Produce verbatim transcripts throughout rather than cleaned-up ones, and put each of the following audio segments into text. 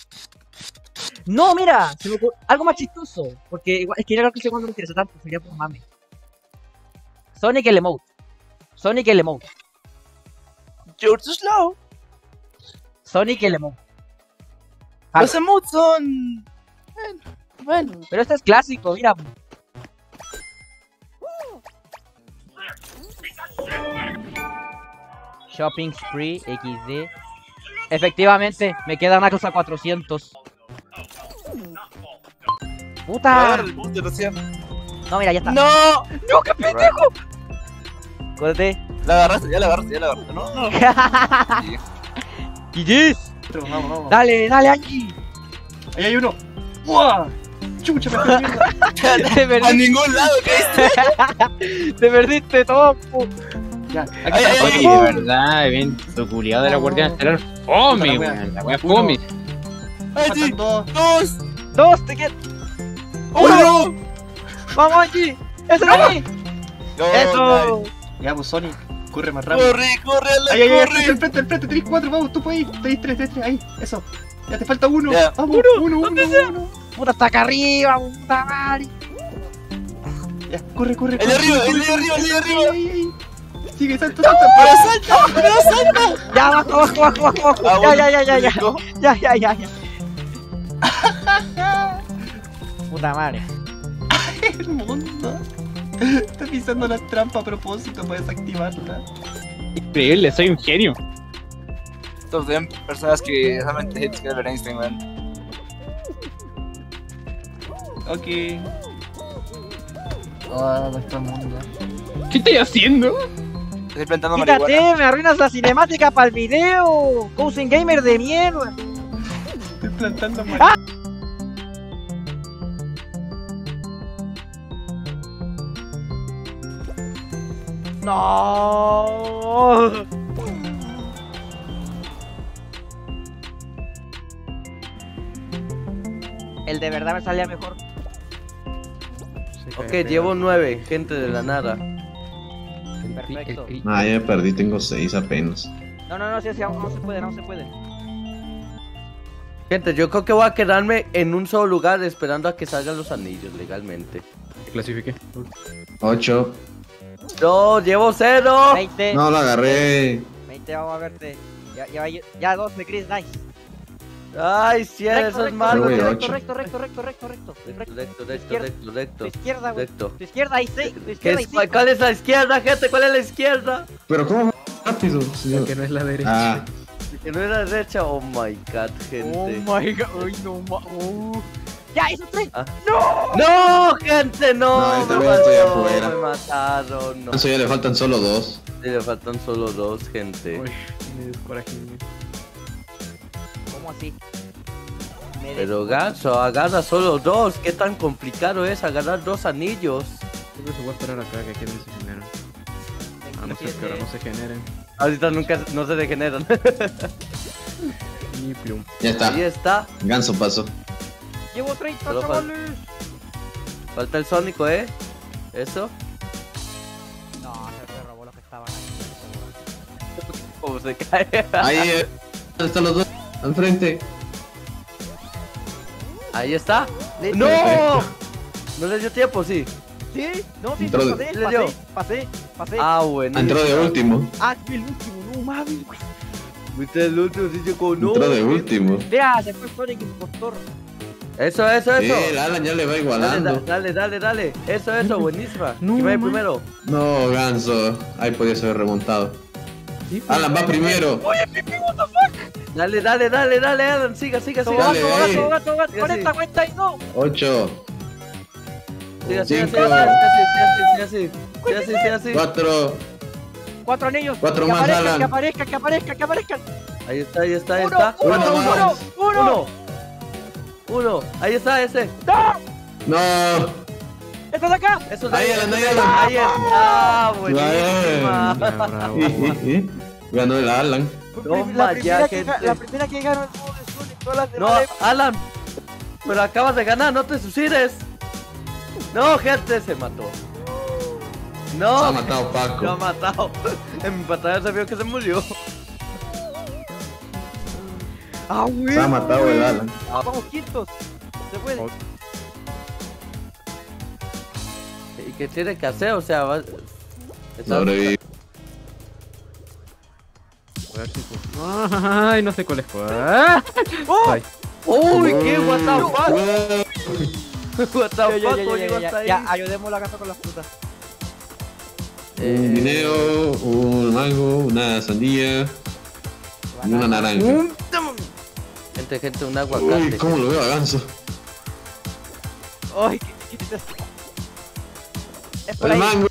No, mira, se me ocurrió algo más chistoso. Porque igual, es que era lo que sé cuando me interesa tanto, sería por mame. Sonic el emote. Sonic el emote. You're too slow. Sonic el emote. Los emotes son... Bueno, bueno. Pero este es clásico, mira. Shopping Spree equis de. Efectivamente, me queda una cosa cuatrocientos. ¡Puta! Agarra el booster, recién. No, mira, ya está. ¡No! ¡No, qué pendejo! Córtate. La agarraste, ya la agarraste, ya la agarraste. No, no. G G's. Vamos, vamos. Dale, dale, Angie. Ahí hay uno. ¡Buah! Chucha, me fue mierda. Te A perdiste, ningún lado caíste. te perdiste todo. pu. Ya, Ay, aquí ay, está. ay, Oye, de verdad, evento culiado de la Guardia Nacional. Fome, weón. La wea fome. Ay, sí. Faltan dos. Dos. Dos, te quedan. Uno. Vamos, Angie. ¡Eso era mí! No, ¡Eso! Ya, pues Sonic, corre más rápido. Corre, corre, Alan, Ay, ay, ay, al corre. frente, al frente, tenés cuatro, vamos, tú puedes ir. Tenés tres, tenés tres, ahí, eso. Ya te falta uno. Ya. Vamos, uno, uno, uno, uno. Puta, está acá arriba, puta madre. Ya, corre, corre, El corre. de arriba, corre, el de corre, arriba, el de corre, arriba. ay, ay, ay. Sigue, salta, salta. ¡Pero salta! ¡Pero salta! Ya, abajo, abajo, abajo, abajo, abajo. Ah, Ya, bueno, ya, ya, ya, ya. listo. Ya, ya, ya, ya. Puta madre. El mundo. Está pisando las trampas a propósito para desactivarla. Increíble, soy un genio. Estos son personas que solamente hits que ver Einstein, weón. Ok. Ah, oh, está el mundo. ¿Qué estoy haciendo? Estoy plantando marihuana. Quítate, me arruinas la cinemática para el video. Cousin Gamer de mierda. Estoy plantando mal. Ah. No. El de verdad me salía mejor. Ok, llevo nueve, gente de la nada. Perfecto. Ah, ya me perdí, tengo seis apenas. No, no, no, sí, sí, aún no se puede, no se puede. Gente, yo creo que voy a quedarme en un solo lugar esperando a que salgan los anillos legalmente. Te clasifiqué. Ocho. No, llevo cero. veinte. No, lo agarré. veinte, vamos a verte. Ya, ya, ya, ya doce, Chris, nice. Ay, cien, Recto, eso es recto, malo. Yo voy a recto, ocho. recto, recto, recto, recto, recto, Recto, recto, Tu recto, izquierda, recto, recto. tu izquierda, güey. Recto. Tu izquierda, ahí sí, tu ¿Qué izquierda, ahí es, sí. cuál, cuál es la izquierda, gente? ¿Cuál es la izquierda? Pero ¿cómo rápido? señor? Que no es la derecha. Ah, Que no es la derecha. Oh my god, Oh gente. my god, uy, no ma. uh. Ya, esos tres. Ah. No, gente, no. No, esta me vez estoy mató, afuera. Me mataron. No. a eso ya le faltan solo dos. Sí, le faltan solo dos, gente. Uy, me descoraje. ¿Cómo así? Me Pero des- Ganso, agarra solo dos. ¿Qué tan complicado es agarrar dos anillos? Yo creo que voy a esperar acá que aquí no se generan. A no ser que ahora no se generen. Ahorita nunca no se degeneran. Y plum. Ya está. Ahí está. Ganso paso. Llevo treinta, Solo fal- chavales. Falta el Sónico, ¿eh? Eso. No, se me robó los que estaban ahí. Como se cae. Ahí eh, ¿dónde están los dos? Al frente. Ahí está. Listo. ¡No! Perfecto. No le dio tiempo, sí. ¿Sí? No, sí, Entró de- pasé, ¿Le dio? pasé, pasé, pasé. Ah, bueno. Entró de último. Ah, fui el último, no mames. Viste el último sitio con no. Entró de último. Mira, se fue Sonic impostor. Eso, eso, Sí, eso. el Alan ya le va Dale, da- igualando. dale, dale, dale. Eso, eso, buenísima. No, ¿Quién va a ir man. primero? No, Ganso. Ahí podía ser remontado. Sí, pues. Alan va primero. Dale, dale, dale, dale, Alan. Siga, siga, siga. Dale, Gato, ahí. gato, gato, gato, Sí, cuarenta, sí. cuarenta y dos. Ocho. Siga, siga, Cinco. siga, siga, siga, siga, siga, siga, siga, siga, siga. Cuatro. Cuatro anillos. Cuatro que más, aparezcan, Alan. que aparezcan, que aparezcan, que aparezcan. Ahí está, ahí está, ahí Uno, está. uno, Uno uno, más. uno. Uno. Uno. Ahí está ese. No. ¿Estás acá? Eso Ahí, Alan, ahí, Alan. Ahí está. Buenísima. Ya, bravo. Y- y- y. Ganó el Alan. Toma la, primera ya, que, ga- gente. la primera que ganó el modo de Sonic, todas las No, demás. Alan. Pero acabas de ganar, no te suicides. No, gente, se mató. No. Se ha matado Lo ha Paco. matado. En mi pantalla se vio que se murió. ¡Ah, güey! Se ha matado el Alan. Vamos quintos. Se puede. Ok. ¿Y qué tiene que hacer? O sea, va... está- Sobreviví. A ver, tipo. Ay, no sé cuál es cuál. ¡Oh! Ay. ¡Uy, qué what the fuck! Wow. What the Ya, ya, fuck, ya, ¿cómo ya, llegó ya, hasta ahí? ya, ayudemos la casa con las frutas. Un guineo, un mango, una sandía y una naranja. Gente, gente, un Uy, aguacate. cómo lo veo a Ganso. ¡Ay, qué chiquititas! Es por El ahí. mango.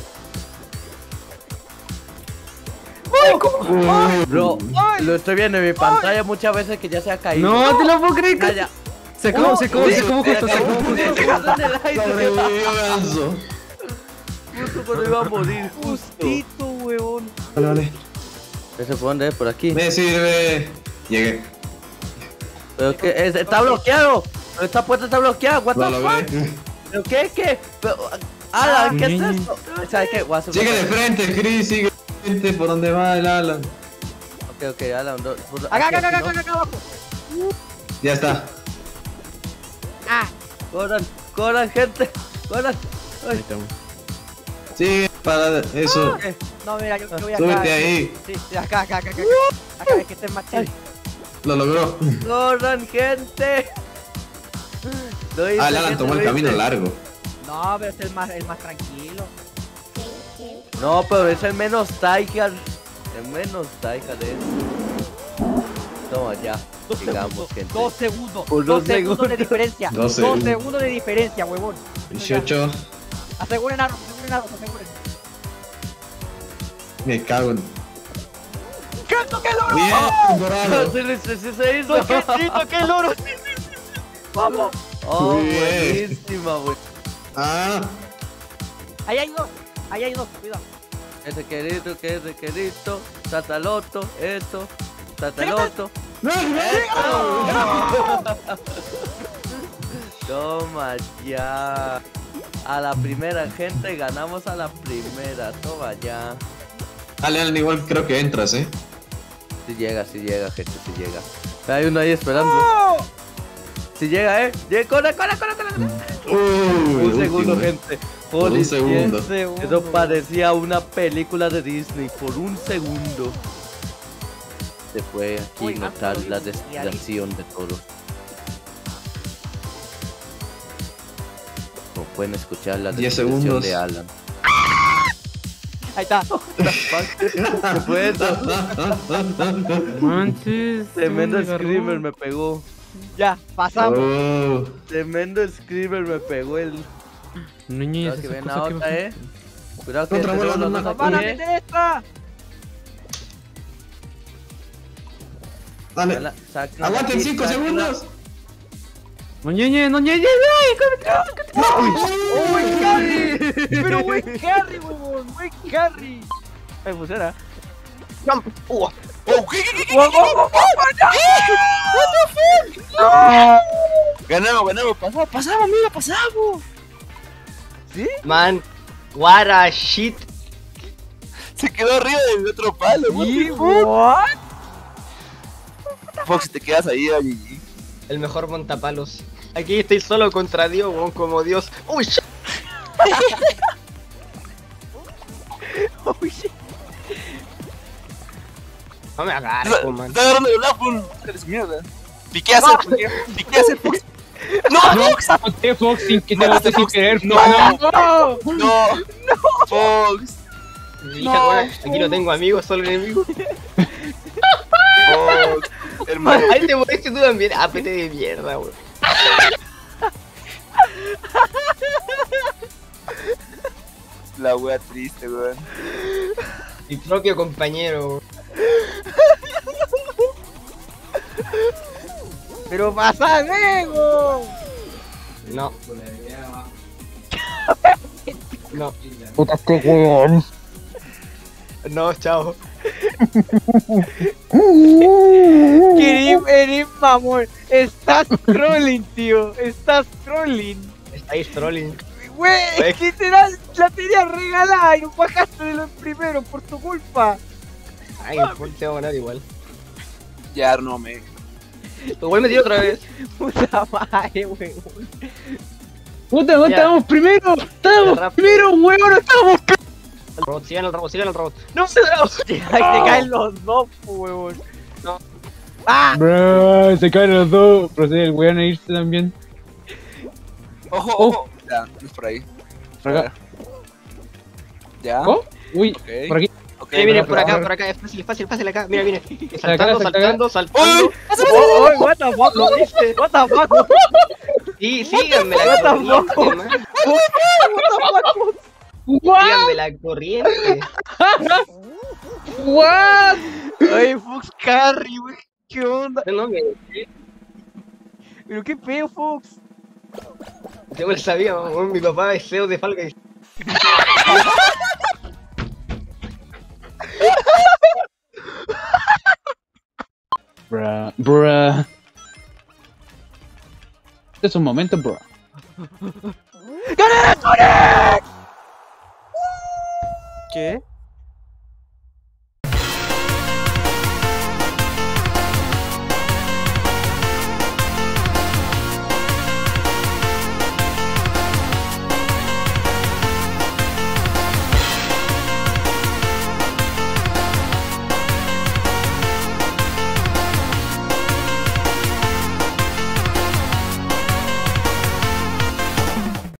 Uy. Bro, lo estoy viendo en mi pantalla muchas veces que ya se ha caído. No te lo puedo creer. Ya, ya. Se acabó, se acabó, se acabó justo, se acabó justo. En el aire, Sobrevivió Ganso. justo cuando iba a morir, justo. Justito, huevón. Vale, vale. ¿Ese por dónde es? Por aquí. Me sirve. Llegué. Pero que es- está bloqueado. Pero esta puerta está bloqueada. What Lo the logré. fuck? ¿Pero qué? ¿Qué? Pero, Alan, ¿qué es esto? ¿Sabes qué? Voy a hacer Sigue una- de frente, Chris, sigue de frente por donde va el Alan. Ok, ok, Alan. do- por- Acá, aquí, acá, acá, aquí, acá, acá abajo. Ya está. Ah, ¿no? Corran, corran, gente. Corran. Ahí estamos. Sigue para eso. ¿Qué? no, mira, yo, yo voy acá. Súbete ahí. Sí, sí, acá, acá, acá, acá. Acá, es que este es más chill. Lo logró. Corran, gente. Lo hice, Ah, el Alan gente, tomó el lo camino hice. largo. No, pero este es el más, el más tranquilo. No, pero es el menos Tiger. El menos Tiger es. Toma ya. Dos Sigamos, segundos, gente. dos segundos, Por dos dos segundos de segundos. diferencia, Dos dos segundos. segundos de diferencia, huevón. dieciocho. Aseguren arroz, aseguren arroz, aseguren. Me cago en. ¡Qué toque loro! Bien, No, dorado. sí, sí, sí se hizo. ¡Toque, toque loro! ¡Sí, sí, sí, sí! ¡Vamos! Oh, Muy bien. buenísima, güey. Ah, Ahí hay dos, ahí hay dos, cuidado. Ese querido, que ese querido. Tataloto, esto. Tataloto. Toma ya. A la primera, gente, ganamos a la primera. Toma ya. dale, Alan, igual creo que entras, eh. Si llega, si llega, gente, si llega. Hay uno ahí esperando. ¡Oh! Si llega, eh. Llega, corre, corre, corre, corre. corre. Uy, Un segundo, último, eh. gente. Por un Holy segundo. shit. Segundo. Eso parecía una película de Disney. Por un segundo. Se puede aquí Uy, notar Anthony, la realista. destilación de todo. Como pueden escuchar la Diez destilación segundos. de Alan. Ahí está. ¿Qué fue eso? Manches. Tremendo me agarró. screamer me pegó. Ya, pasamos. Oh, Tremendo screamer me pegó el. Niñez, Cuidado que esas ven cosas a que otra, pasan. eh. Cuidado que Otra bola, tenemos los no, dos no, aquí, ¡Van a eh. meter esta! dale. Sácala, sácala Aguanten aquí, cinco sácala. segundos. No, ñeñe, no, ñeñe, ¡Oh, buen Harry! ¡Pero buen Harry, huevón! ¡Buen Harry! Me funciona. ¡Oh! ¡Oh! ¿Qué, qué, qué, ¡Wow, wow, wow, Ganamos, ganamos, pasamos, pasamos, amigo, pasamos. Man, what a shit. Se quedó arriba del otro palo, what ¿Y the fuck? what? Fox, si te quedas ahí, a G G. El mejor montapalos. Aquí estoy solo contra Dios, weón, como Dios. Uy, shit. Uy, shit. No me agarres, Está man. está agarrando el Blapun. Eres mierda. Piqué a hacer, piqué, piqué a hacer Fox. ¡No, Fox! Maté Fox sin que te maté sin querer. No, ¡No! no, Fox. Hija, weón, aquí no tengo amigos, solo enemigos. Fox, hermano. Ahí te moriste tú también. Ah, pete de mierda, weón. La wea triste, weón. Mi propio compañero, weón. ¡Pero pasa, nego! No. No. Puta este weón. No, chao. Kirim, eres mamón. Estás trolling, tío. Estás trolling. Estáis trolling. Güey, literal, la tenía regalada y no bajaste de los primeros por tu culpa. Ay, te voy a ganar igual. Ya, no me. Igual me tiró otra vez. Puta madre, weón. Puta, no Ya. estábamos primero. Ya, Estábamos rápido. primero, weón. No estábamos. El robot, sigan el robot, sigan el robot. ¡No se da! Ahí se caen los dos, weón. No. ¡Ah! Bro, se caen los dos. Procede el weón a irse también. Ojo, Oh. ojo. Ya, es por ahí. Por acá. Ya. Oh, uy, Ok. por aquí. Ok. Mira, miren, por pero- acá, por acá, es fácil, fácil, fácil acá. Mira, miren. acá, Saltando, salta acá. saltando, saltando. ¡Oh, oh, what the fuck, lo viste! What the fuck, Sí, síganme la What the corriente, fuck? man. What? Síganme la corriente. What? Ay, Fox Carry, weón. ¿Qué onda? No, me, Pero qué feo, Fox. yo me lo sabía, weón. Mi papá es C E O de Fall Guys. Bruh, bruh. Este es un momento, bruh. ¡Gané, Sonic! ¿Qué?